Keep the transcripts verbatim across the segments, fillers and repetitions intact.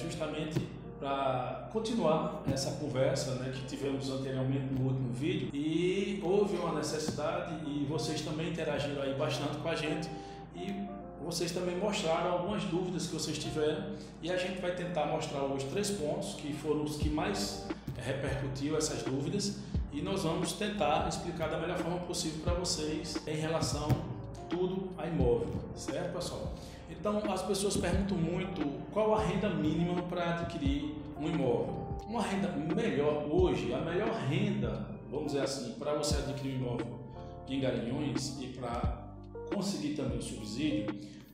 justamente para continuar essa conversa, né, que tivemos anteriormente no último vídeo, e houve uma necessidade e vocês também interagiram aí bastante com a gente e vocês também mostraram algumas dúvidas que vocês tiveram, e a gente vai tentar mostrar hoje três pontos que foram os que mais repercutiu essas dúvidas, e nós vamos tentar explicar da melhor forma possível para vocês em relação tudo a imóvel, certo, pessoal? Então as pessoas perguntam muito qual a renda mínima para adquirir um imóvel. Uma renda melhor hoje, a melhor renda, vamos dizer assim, para você adquirir um imóvel em Garanhuns e para conseguir também o subsídio,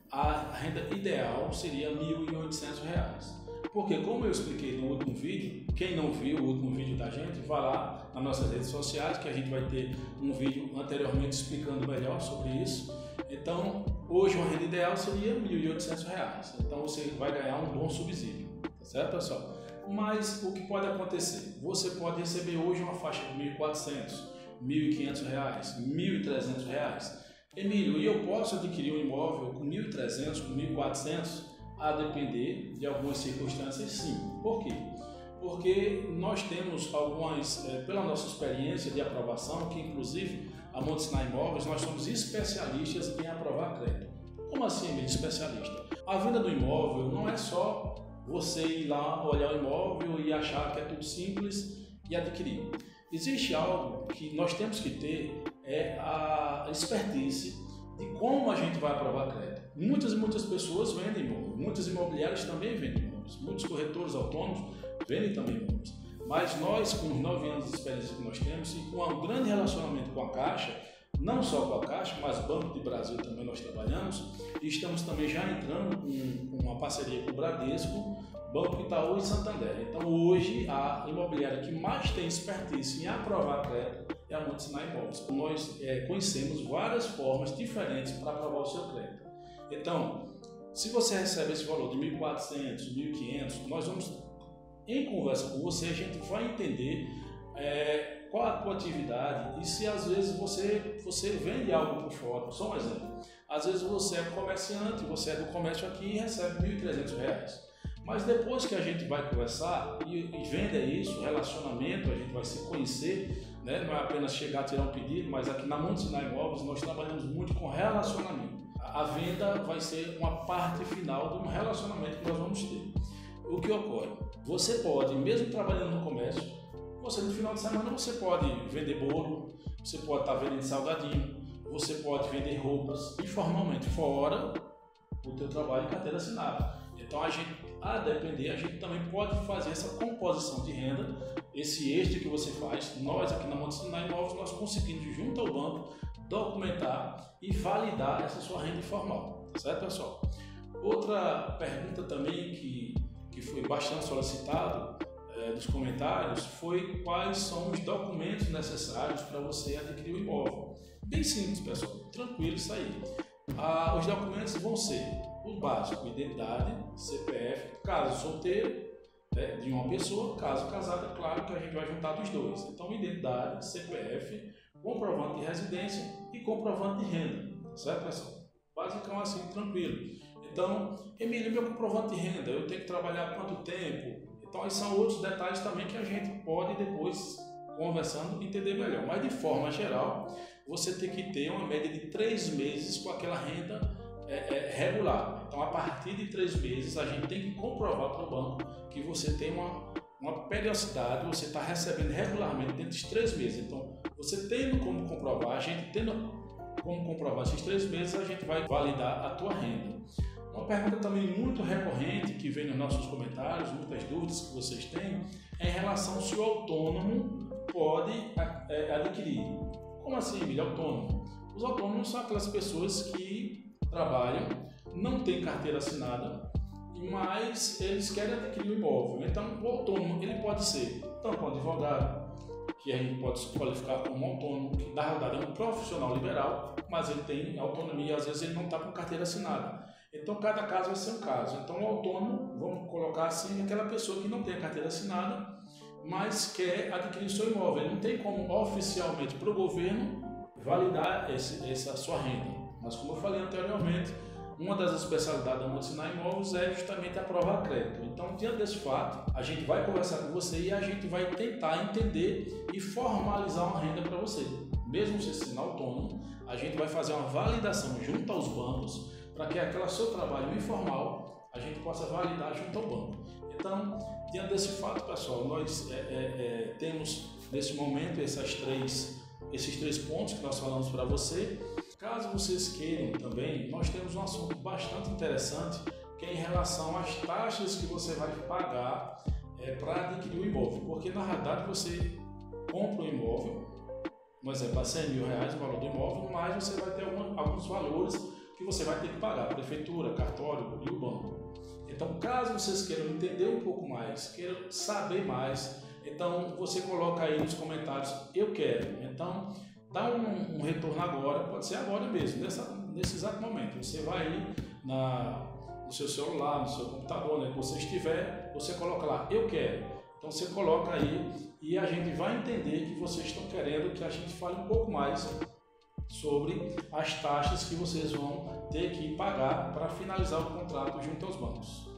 a renda ideal seria mil e oitocentos reais. Porque, como eu expliquei no último vídeo, quem não viu o último vídeo da gente, vá lá nas nossas redes sociais, que a gente vai ter um vídeo anteriormente explicando melhor sobre isso. Então, hoje uma renda ideal seria mil e oitocentos reais. Então, você vai ganhar um bom subsídio, tá certo, pessoal? Mas o que pode acontecer? Você pode receber hoje uma faixa de mil e quatrocentos, mil e quinhentos reais, mil e trezentos reais. Emílio, e eu posso adquirir um imóvel com mil e trezentos, com mil e quatrocentos? A depender de algumas circunstâncias, sim. Por quê? Porque nós temos algumas, é, pela nossa experiência de aprovação, que inclusive a Monte Sinai Imóveis, nós somos especialistas em aprovar crédito. Como assim, Emílio, especialista? A venda do imóvel não é só você ir lá olhar o imóvel e achar que é tudo simples e adquirir. Existe algo que nós temos que ter, é a expertise de como a gente vai aprovar crédito. Muitas e muitas pessoas vendem imóveis, muitas imobiliárias também vendem imóveis, muitos corretores autônomos vendem também imóveis. Mas nós, com os nove anos de experiência que nós temos e com um grande relacionamento com a Caixa, não só com a Caixa, mas Banco do Brasil também nós trabalhamos, e estamos também já entrando com uma parceria com o Bradesco, Banco Itaú e Santander. Então hoje a imobiliária que mais tem expertise em aprovar crédito é a Monte Sinai Imóveis. Nós é, conhecemos várias formas diferentes para aprovar o seu crédito. Então, se você recebe esse valor de mil e quatrocentos, mil e quinhentos, nós vamos, em conversa com você, a gente vai entender é, qual a tua atividade e se às vezes você, você vende algo por fora. Só um exemplo. Às vezes você é comerciante, você é do comércio aqui e recebe mil e trezentos reais. Mas depois que a gente vai conversar e, e venda isso, relacionamento, a gente vai se conhecer, né? Não é apenas chegar a tirar um pedido, mas aqui na Monte Sinai Imóveis nós trabalhamos muito com relacionamento. A venda vai ser uma parte final de um relacionamento que nós vamos ter. O que ocorre? Você pode, mesmo trabalhando no comércio, você no final de semana você pode vender bolo, você pode estar vendendo salgadinho, você pode vender roupas informalmente, fora o teu trabalho em carteira assinada. Então a gente, a depender, a gente também pode fazer essa composição de renda, esse extra que você faz. Nós aqui na Monte Sinai Imóveis, nós conseguimos junto ao banco documentar e validar essa sua renda informal, certo, pessoal? Outra pergunta também que, que foi bastante solicitado é, dos comentários foi quais são os documentos necessários para você adquirir o imóvel. Bem simples, pessoal, tranquilo isso aí. Ah, os documentos vão ser o básico, identidade, C P F, caso solteiro, né, de uma pessoa, caso casado, é claro que a gente vai juntar dos dois. Então, identidade, C P F, comprovante de residência e comprovante de renda, certo, pessoal? Basicamente assim, tranquilo. Então, Emílio, meu comprovante de renda, eu tenho que trabalhar quanto tempo? Então, esses são outros detalhes também que a gente pode depois, conversando, entender melhor. Mas, de forma geral, você tem que ter uma média de três meses com aquela renda é, é, regular. Então, a partir de três meses, a gente tem que comprovar para o banco que você tem uma, uma periodicidade, você está recebendo regularmente dentro dos três meses. Então, você tendo como comprovar, a gente tendo como comprovar esses três meses, a gente vai validar a tua renda. Uma pergunta também muito recorrente que vem nos nossos comentários, muitas dúvidas que vocês têm, é em relação se o autônomo pode é, adquirir. Como assim, Emílio, autônomo? Os autônomos são aquelas pessoas que trabalham, não têm carteira assinada, mas eles querem adquirir o imóvel. Então, o autônomo ele pode ser tanto um advogado, que a gente pode se qualificar como autônomo, que na verdade é um profissional liberal, mas ele tem autonomia, às vezes ele não está com carteira assinada. Então, cada caso vai ser um caso. Então, o autônomo, vamos colocar assim, aquela pessoa que não tem a carteira assinada, mas quer adquirir seu imóvel. Ele não tem como oficialmente para o governo validar esse, essa sua renda. Mas como eu falei anteriormente, uma das especialidades da Multisinal Imóveis é justamente a prova a crédito. Então, diante desse fato, a gente vai conversar com você e a gente vai tentar entender e formalizar uma renda para você. Mesmo você sendo autônomo, a gente vai fazer uma validação junto aos bancos para que aquele seu trabalho informal a gente possa validar junto ao banco. Então, diante desse fato, pessoal, nós é, é, é, temos nesse momento essas três, esses três pontos que nós falamos para você. Caso vocês queiram também, nós temos um assunto bastante interessante que é em relação às taxas que você vai pagar é, para adquirir o imóvel, porque na realidade você compra o imóvel, por exemplo, a cem mil reais o valor do imóvel, mas você vai ter alguma, alguns valores que você vai ter que pagar, prefeitura, cartório e o banco. Então, caso vocês queiram entender um pouco mais, queiram saber mais, então você coloca aí nos comentários, eu quero. Então, dá um, um retorno agora, pode ser agora mesmo, nessa, nesse exato momento. Você vai aí na, no seu celular, no seu computador, né, que você estiver, você coloca lá, eu quero. Então, você coloca aí e a gente vai entender que vocês estão querendo que a gente fale um pouco mais sobre as taxas que vocês vão ter que pagar para finalizar o contrato junto aos bancos.